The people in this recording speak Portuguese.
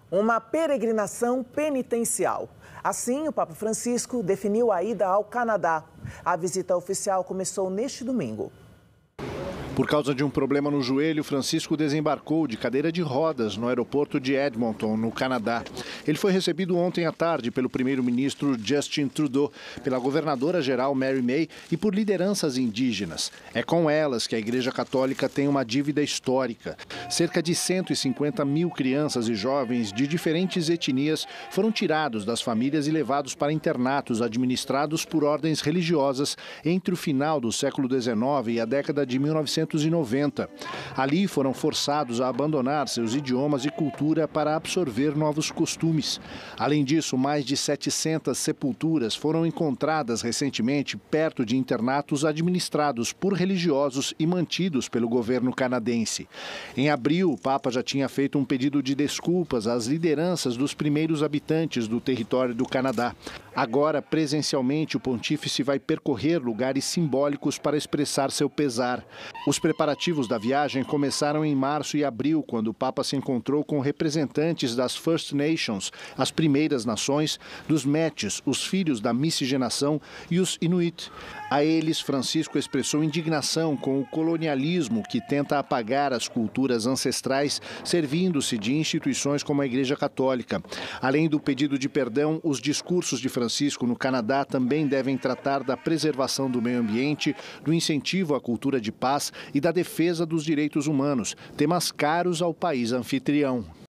uma peregrinação penitencial. Assim, o Papa Francisco definiu a ida ao Canadá. A visita oficial começou neste domingo. Por causa de um problema no joelho, Francisco desembarcou de cadeira de rodas no aeroporto de Edmonton, no Canadá. Ele foi recebido ontem à tarde pelo primeiro-ministro Justin Trudeau, pela governadora-geral Mary May e por lideranças indígenas. É com elas que a Igreja Católica tem uma dívida histórica. Cerca de 150 mil crianças e jovens de diferentes etnias foram tirados das famílias e levados para internatos administrados por ordens religiosas entre o final do século XIX e a década de 1990. Ali foram forçados a abandonar seus idiomas e cultura para absorver novos costumes. Além disso, mais de 700 sepulturas foram encontradas recentemente perto de internatos administrados por religiosos e mantidos pelo governo canadense. Em abril, o Papa já tinha feito um pedido de desculpas às lideranças dos primeiros habitantes do território do Canadá. Agora, presencialmente, o pontífice vai percorrer lugares simbólicos para expressar seu pesar. Os preparativos da viagem começaram em março e abril, quando o Papa se encontrou com representantes das First Nations, as primeiras nações, dos Métis, os filhos da miscigenação, e os Inuit. A eles, Francisco expressou indignação com o colonialismo que tenta apagar as culturas ancestrais, servindo-se de instituições como a Igreja Católica. Além do pedido de perdão, os discursos de Francisco no Canadá também devem tratar da preservação do meio ambiente, do incentivo à cultura de paz e da defesa dos direitos humanos, temas caros ao país anfitrião.